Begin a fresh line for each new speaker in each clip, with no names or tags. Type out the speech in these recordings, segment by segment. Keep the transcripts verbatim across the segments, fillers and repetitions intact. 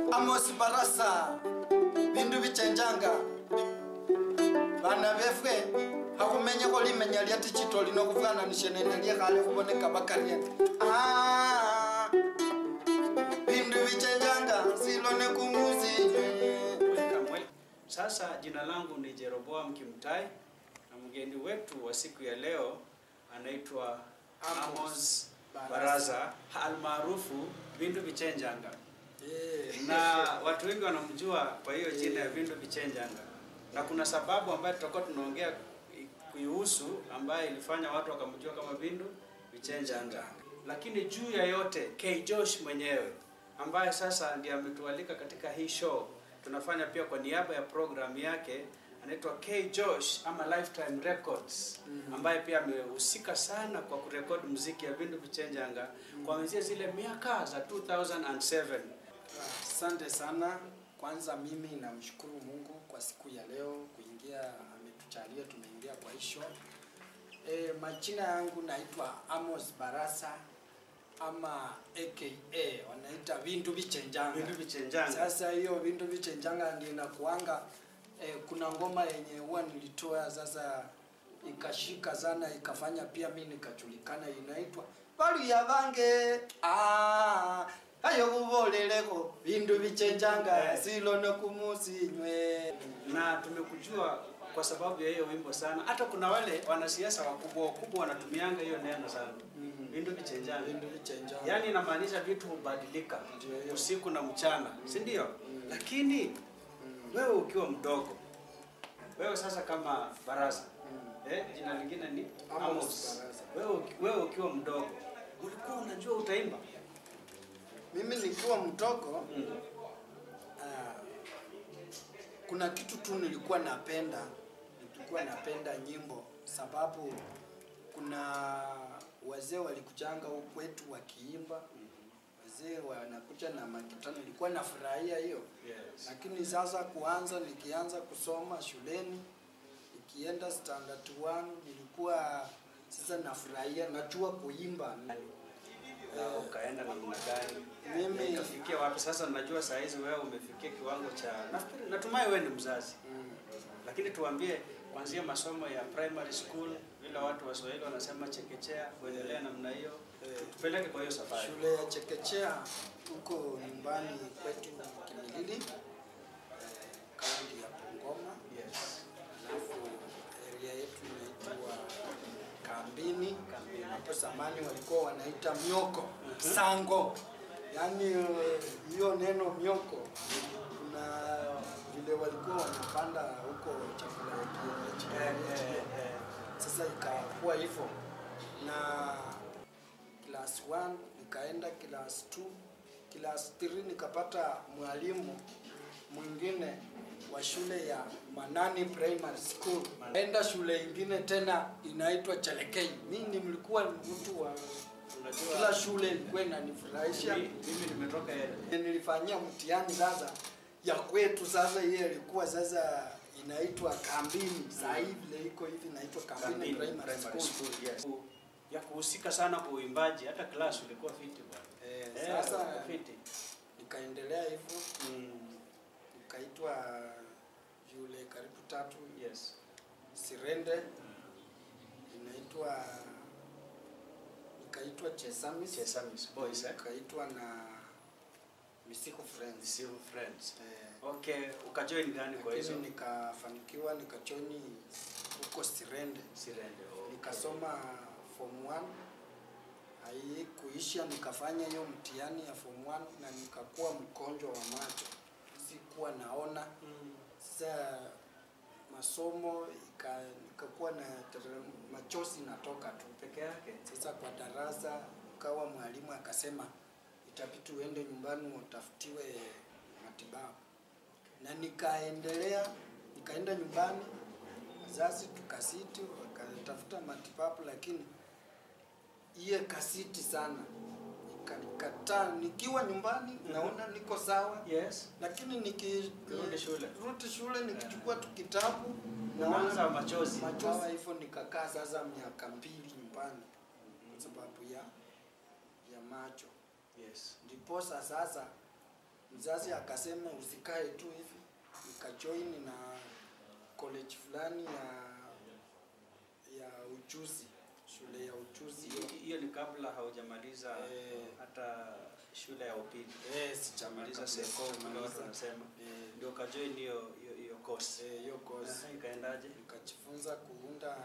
Amos Barasa bindu bichenjanga bana befwe hakumenya ko limenya lya tichito lino kuvana nishenene lya kale kuboneka bakariye ah bindu bichenjanga silone kumuzi.
Welcome. Sasa jina langu ni Jeroboam Kimtai na mgeni wetu wa siku ya leo anaitwa Amos Baraza almaarufu Bindu Bichenjanga.
Yeah.
Na watu wengi wanamjua kwa hiyo jina ya Bindu Bichenjanga. Na kuna sababu ambayo tutakuwa tunaongea kuihusu ambayo ilifanya watu wakamjua kama Bindu Bichenjanga. Lakini juu ya yote K Josh mwenyewe ambaye sasa ndiye ametualika katika hii show, tunafanya pia kwa niaba ya program yake, anaitwa K Josh ama Lifetime Records, ambaye pia amehusika sana kwa kurekodi muziki ya Bindu Bichenjanga kuanzia zile miaka za two thousand seven.
Asante sana. Kwanza mimi namshukuru Mungu kwa siku ya leo kuingia, ametuchalia tumeingia kwa hisho. E, majina yangu naitwa Amos Barasa ama A K A wanaita Bindu Bichenjanga.
Bindu Bichenjanga.
Sasa hiyo Bindu Bichenjanga ndio inakuanga e, kuna ngoma yenye huwa nilitoa sasa ikashika sana ikafanya pia mimi nikajulikana, inaitwa Balu ya Bange. Ah ayo kuvoleleko Bindu Bichenjanga silone kumusinywe.
Na tumekujua kwa sababu ya hiyo wimbo sana. Hata kuna wale wanasiasa wakubwa wakubwa wanatumianga hiyo neno sana. Mm -hmm. Bindu Bichenjanga.
Bindu Bichenjanga.
Yaani inamaanisha vitu hubadilika usiku na mchana, si ndio? Mm. Lakini mm. wewe ukiwa mdogo, wewe sasa kama Baraza, mm. eh jina lingine ni Amos, Amos. Wewe wewe ukiwa mdogo, ulikuwa unajua utaimba?
Mimi nikiwa mdogo, mm. uh, kuna kitu tu nilikuwa napenda, nilikuwa napenda nyimbo sababu kuna wazee walikuchanga huko kwetu wakiimba, wazee wanakuja na makitano, nilikuwa nafurahia hiyo.
Yes.
Lakini sasa kuanza nikianza kusoma shuleni, nikienda standard one nilikuwa sasa nafurahia, najua kuimba.
Uh, ukaenda namna gani?
Mimi
kafikia wapi sasa? Najua saa hizi wewe umefikia kiwango cha, nafikiri natumai wewe ni mzazi. Mm. Lakini tuambie kuanzia masomo ya primary school, vile watu wa Swahili wanasema chekechea, kuendelea namna hiyo, eh, tupeleke kwa hiyo safari.
Shule ya chekechea huko nyumbani kwetu Kimilili, eh, kaunti ya Bungoma.
Yes.
Alafu area yetu inaitwa Kambini. Kambini. Hapo zamani walikuwa wanaita Myoko. Uh -huh. Sango. Yaani hiyo uh, neno Myoko na vile walikuwa wanapanda huko chakula yetu. Eh, eh, eh. Sasa ikakuwa hivyo. Na class one nikaenda class two, class three nikapata mwalimu mwingine wa shule ya Manani Primary School. Enda shule ingine tena inaitwa Chelekei. Mimi nilikuwa mtu wa unajua kila shule ilikuwa inanifurahisha.
Mimi nimetoka yeye.
Nilifanyia mtihani sasa ya kwetu, sasa yeye ilikuwa sasa inaitwa Kambini. Sasa hivi iko hivi inaitwa Kambini Primary School.
Yes. Ya kuhusika sana kwa uimbaji, hata class ulikuwa fiti bwana.
Eh, eh, sasa
fiti.
Nikaendelea hivyo.
Mm.
Nikaitwa yule karibu tatu.
Yes.
Sirende. Mm. Inaitwa nikaitwa Chesamis.
Chesamis Boys, eh?
Nikaitwa na Misiku Friends.
Misiku Friends.
Eh.
Okay, ukajoin gani kwa hizo?
Nikafanikiwa nikajoin huko Sirende.
Sirende. Oh.
Nikasoma form one. Hai kuisha nikafanya hiyo mtihani ya form one na nikakuwa mgonjwa wa macho. Sikuwa naona. Mm. Sasa masomo ikakuwa na machozi natoka tu
peke yake.
Sasa kwa darasa kawa mwalimu akasema itabidi uende nyumbani utafutiwe matibabu. Na nikaendelea, nikaenda nyumbani, wazazi tukasiti wakatafuta matibabu, lakini iye kasiti sana. Nikakataa, nikiwa nyumbani mm -hmm. naona niko sawa.
Yes.
Lakini nikirudi
shule,
rudi shule nikichukua tu kitabu
naanza machozi.
Machozi hivyo nikakaa sasa miaka mbili nyumbani kwa sababu ya ya macho.
Yes.
Ndipo sasa mzazi akasema usikae tu hivi, nikajoin na college fulani ya ya ujuzi, shule ya ujuzi.
Hiyo ni kabla haujamaliza
eh,
hata shule ya upili.
Eh, sijamaliza
seko watu wanasema.
Eh,
ndio kajoin hiyo hiyo course.
Eh, hiyo course.
Uh, ikaendaje?
Nikajifunza kuunda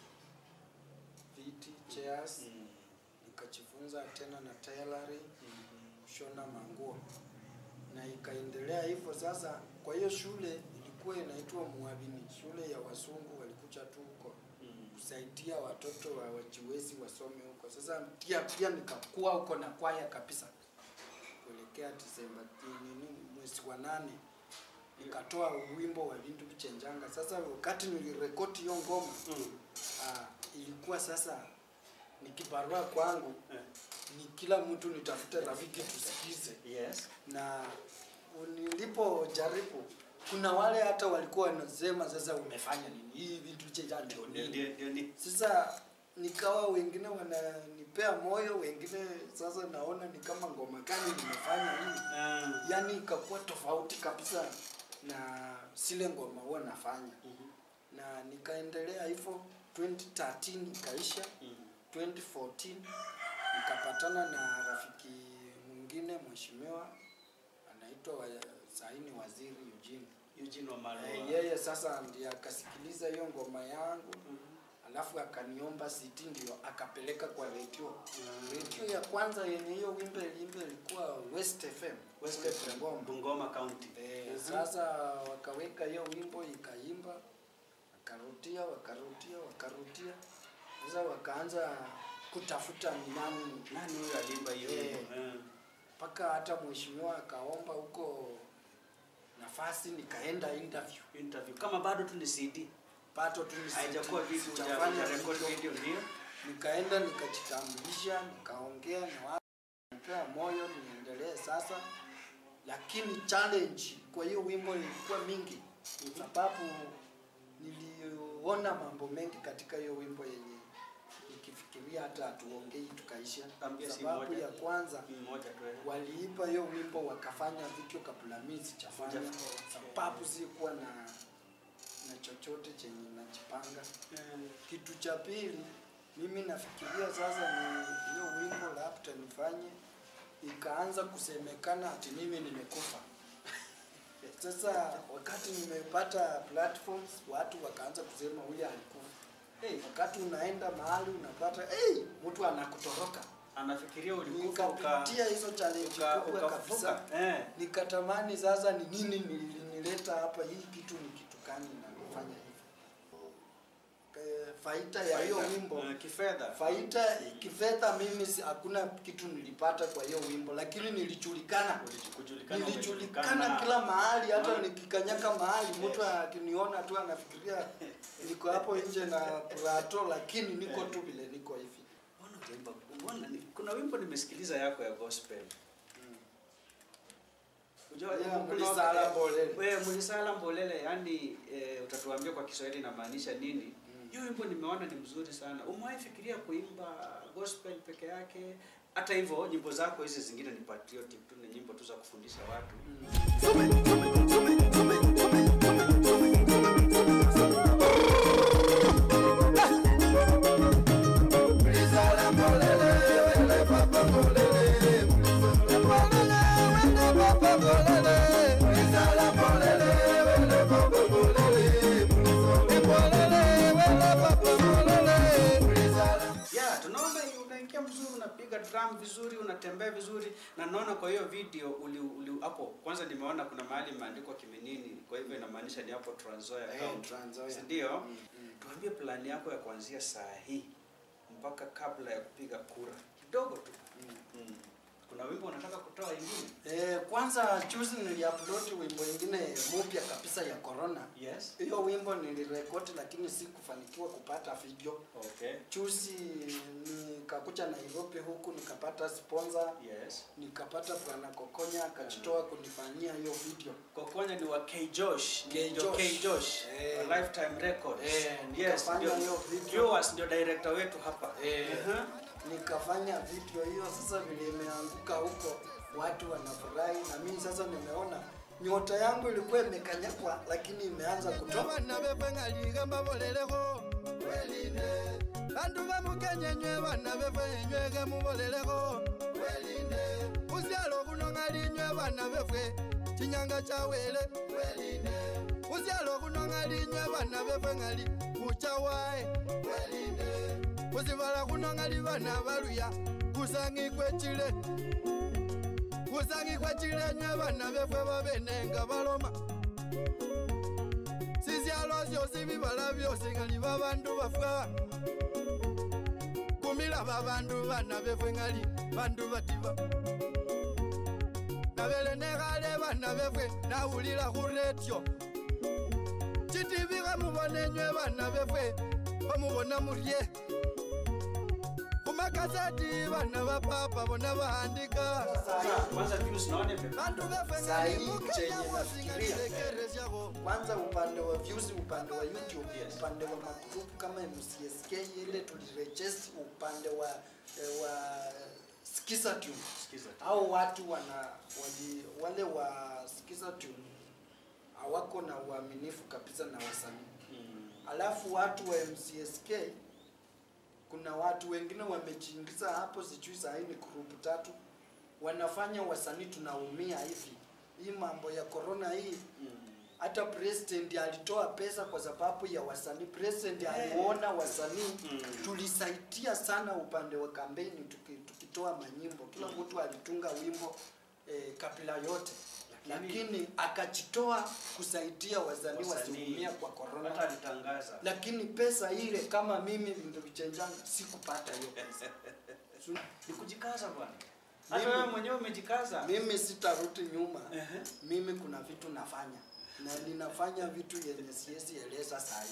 viti, chairs. Mm. Nikajifunza tena na tailoring, mm-hmm. kushona manguo. Na ikaendelea hivyo sasa. Kwa hiyo shule ilikuwa inaitwa Muabini, shule ya wasungu walikuja tu huko. Mm. Kusaidia watoto wa wajiwezi wasome huko. Sasa pia pia nikakuwa huko na kwaya kabisa. Kuelekea Disemba nini mwezi wa nane nikatoa wimbo wa Vindu Vichenjanga. Sasa wakati nilirekodi hiyo ngoma, mm. ah, ilikuwa sasa ni kibarua kwangu, eh. ni kila mtu nitafute rafiki tusikize.
Yes.
Na nilipo jaribu, kuna wale hata walikuwa wanasema sasa umefanya nini? Hii Vindu Vichenjanga ndio nini? Sasa nikawa wengine wananipea moyo, wengine sasa naona ni kama ngoma gani nimefanya hii. Mm. Yaani ikakuwa tofauti kabisa na zile ngoma huwa nafanya. Mm-hmm. Na nikaendelea hivyo twenty thirteen ikaisha. Mm-hmm. twenty fourteen nikapatana na rafiki mwingine mheshimiwa anaitwa wa, saini waziri Eugene.
Eugene Wamalwa.
Eh, yeye sasa ndiye akasikiliza hiyo ngoma yangu. Mm-hmm. Alafu akaniomba C D ndio akapeleka kwa radio. Mm. Radio ya kwanza yenye hiyo wimbo limbe ilikuwa West F M,
West F M Bungoma, Bungoma County.
Eh, mm -hmm. Sasa wakaweka hiyo wimbo ikaimba, wakarudia, wakarudia, wakarudia. Sasa wakaanza kutafuta ni nani
nani huyo alimba hiyo.
Eh, mm. Paka hata mheshimiwa akaomba huko nafasi, nikaenda interview.
Interview kama bado tu ni C D.
Pato tu
haijakuwa vitu hujafanya record video ndio.
Nikaenda nikajitambulisha, nikaongea na watu, nipea moyo niendelee sasa. Lakini challenge kwa hiyo wimbo ilikuwa mingi. Mm-hmm. Sababu niliona mambo mengi katika hiyo wimbo yenye nikifikiria hata hatuongei tukaisha. Sababu ya kwanza waliipa hiyo wimbo wakafanya video kabla mimi sijafanya. Sababu sikuwa na na chochote chenye nachipanga. Mm. Kitu cha pili mimi nafikiria sasa ni hiyo wimbo labda nifanye, ikaanza kusemekana ati mimi nimekufa. Sasa wakati nimepata platforms watu wakaanza kusema huyu alikufa. Hey, wakati unaenda mahali unapata hey, mtu anakutoroka.
Anafikiria ulikufa.
Nikapitia hizo challenge kubwa kabisa. Eh. Nikatamani sasa ni nini nilinileta hapa, hii kitu ni kitu gani nafanya hivi. Faida ya hiyo wimbo
uh, kifedha.
Faida kifedha mimi hakuna kitu nilipata kwa hiyo wimbo, lakini nilijulikana.
Kujulikana.
Nilijulikana kila mahali, hata nikikanyaka mahali mtu akiniona tu anafikiria niko hapo nje na prato, lakini niko tu vile niko hivi.
Mbona unaimba? Mbona kuna wimbo nimesikiliza yako ya gospel. Mm. Unajua
yeah, Mulisala Mbolele.
Wewe Mulisala Mbolele, yani e, utatuambia kwa Kiswahili inamaanisha nini? Hiyo wimbo nimeona ni mzuri sana. Umewahi fikiria kuimba gospel peke yake? Hata hivyo nyimbo zako hizi zingine ni patriotic tu, ni nyimbo tu za kufundisha watu.
Mulisala Mbolele, wele papa Mbolele. Mulisala papa Mbolele. Mulisala Mbolele, wele papa Mbolele.
Yeah, tunaona unaingia mzuri, unapiga drum vizuri, unatembea vizuri, na naona kwa hiyo video uli, uli hapo kwanza nimeona kuna mahali imeandikwa Kiminini, kwa hivyo inamaanisha ni hapo Trans Nzoia County.
Hey,
ndio.
Mm, mm.
Tuambie plani yako ya kuanzia saa hii mpaka kabla ya kupiga kura. Kidogo tu. Mm. Mm. Kuna wimbo unataka kutoa ingine?
Eh, kwanza juzi niliupload wimbo ingine mpya kabisa ya Corona.
Yes.
Hiyo wimbo nilirekodi lakini sikufanikiwa kupata video.
Okay.
Juzi nikakuja Nairobi huku nikapata sponsor.
Yes.
Nikapata Bwana Kokonya akajitoa kunifanyia hiyo video.
Kokonya ni wa K Josh.
K Josh.
K Josh.
Eh.
Lifetime Records.
Eh,
yes,
ndio hiyo video.
Viewers ndio director wetu hapa.
Eh. Uh -huh. Nikafanya video hiyo, sasa vile imeanguka huko watu wanafurahi, na mimi sasa nimeona nyota yangu ilikuwa imekanyakwa lakini imeanza kutoka.
Bana befe ngaliga maboleleko welinde bandu bamukenyenywe bana befe nywege muboleleko welinde uzyalo kuno ngalinywe bana befe chinyanga chawele welinde uzyalo kuno ngalinywe bana befe ngali kuchawae welinde uzibala kuno ngali bana baluya kusangi kwechile kusangi kwechile nywe bana befe babenenga baloma sizyalo zyosi bibala byosi ngali babandu bafwa kumila babandu bana befe ngali bandu batiba nabele negale bana befe nawulila ku radio chitibiga mubone nywe bana befe bamubona mulye kumakazeti bana bapapa bona bahandika
Kwanza views naone
bandu befe
Saa
ngali
hii chenye nafikiria, kwanza upande wa views, upande wa YouTube,
Yes.
upande wa magroup kama M C S K ile tuliregister, upande wa eh, wa Skiza Tune.
Skiza Tune.
Au watu wana wali, wale wa Skiza Tune hawako na uaminifu kabisa na wasanii.
Mm.
Alafu watu wa M C S K kuna watu wengine wamejiingiza hapo, sijui saa hii ni group tatu wanafanya wasanii tunaumia hivi. Hii mambo ya corona hii, hata president alitoa pesa kwa sababu ya wasanii. President aliona wasanii tulisaidia sana upande wa kampeni, tuki, tukitoa manyimbo, kila mtu alitunga wimbo eh, kabila yote, lakini, lakini akajitoa kusaidia wasanii wasiumia kwa corona.
Hata alitangaza,
lakini pesa ile kama mimi Vindu Vichenjanga sikupata hiyo pesa.
Ni kujikaza bwana. Hata wewe mwenyewe umejikaza.
Mimi sitarudi nyuma.
Uh-huh.
Mimi kuna vitu nafanya na ninafanya vitu yenye siwezi eleza sahi.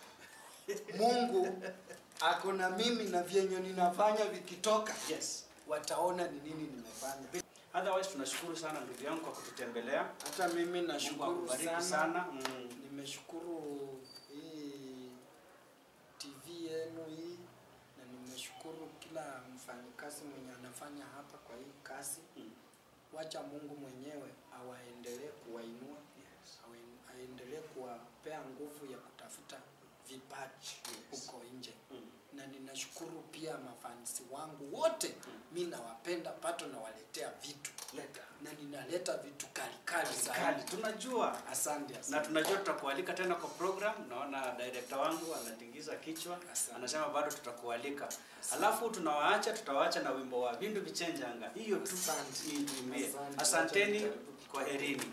Mungu ako na mimi na vyenye ninafanya vikitoka,
Yes,
wataona ni nini nimefanya.
Otherwise tunashukuru sana ndugu yangu kwa kututembelea.
Hata mimi nashukuru sana,
sana. Mm.
Nimeshukuru hii T V yenu hii, na nimeshukuru kila mfanyikazi mwenye anafanya hapa kwa hii kazi.
Mm.
Wacha Mungu mwenyewe awaendelee kuwainua,
Yes.
aendelee kuwapea nguvu ya kutafuta vipaji huko nje.
Mm.
Na ninashukuru pia mafansi wangu wote. Mm. Mimi nawapenda, pato na waletea vitu.
Leta.
Na ninaleta vitu kali kali sana.
Kali, tunajua.
Asante, asante.
Na tunajua tutakualika tena kwa program. Naona director wangu anatingiza kichwa.
Asante.
Anasema bado tutakualika. Alafu tunawaacha, tutawaacha na wimbo wa Vindu Vichenjanga. Hiyo tu.
Asante.
Itumie.
Asante.
Asanteni, kwa herini.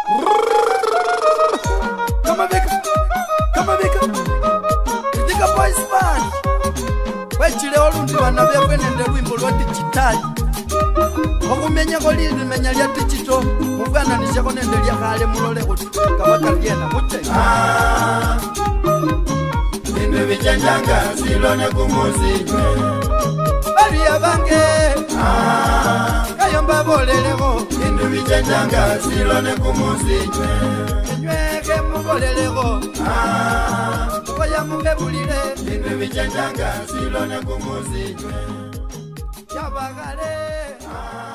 Kama beka kama beka Diga Boys Band wechile olundi bana befe nende lwimbo lwa digital okumenya ko lili menya lya digital mufananisha ko nende lya kale mulole kuti kabaka lyena mutte ah Vindu Vichenjanga silone kumuzinywe bali abange ah kayomba boleleko Vindu Vichenjanga silone kumuzinywe nyweke muboleleko ah koya mubebulile Vindu Vichenjanga silone kumuzinywe Chabagale ah